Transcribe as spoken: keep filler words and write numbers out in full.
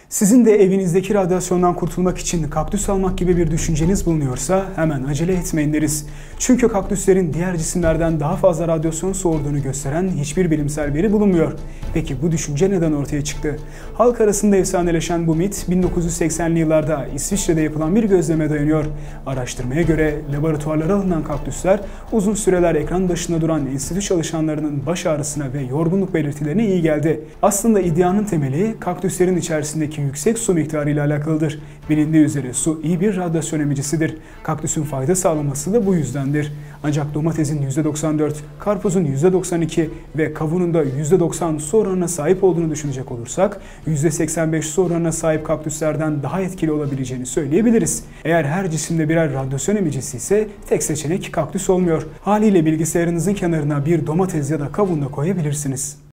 Sizin de evinizdeki radyasyondan kurtulmak için kaktüs almak gibi bir düşünceniz bulunuyorsa hemen acele etmeyin deriz. Çünkü kaktüslerin diğer cisimlerden daha fazla radyasyon soğurduğunu gösteren hiçbir bilimsel veri bulunmuyor. Peki bu düşünce neden ortaya çıktı? Halk arasında efsaneleşen bu mit bin dokuz yüz seksenli yıllarda İsviçre'de yapılan bir gözleme dayanıyor. Araştırmaya göre laboratuvarlara alınan kaktüsler uzun süreler ekran başında duran enstitü çalışanlarının baş ağrısına ve yorgunluk belirtilerine iyi geldi. Aslında iddianın temeli kaktüslerin içerisindeki yüksek su miktarı ile alakalıdır. Bilindiği üzere su iyi bir radyasyon emicisidir. Kaktüsün fayda sağlaması da bu yüzdendir. Ancak domatesin yüzde doksan dört, karpuzun yüzde doksan iki ve kavunun da yüzde doksan su oranına sahip olduğunu düşünecek olursak yüzde seksen beş su oranına sahip kaktüslerden daha etkili olabileceğini söyleyebiliriz. Eğer her cisimde birer radyasyon emicisi ise tek seçenek kaktüs olmuyor. Haliyle bilgisayarınızın kenarına bir domates ya da kavun da koyabilirsiniz.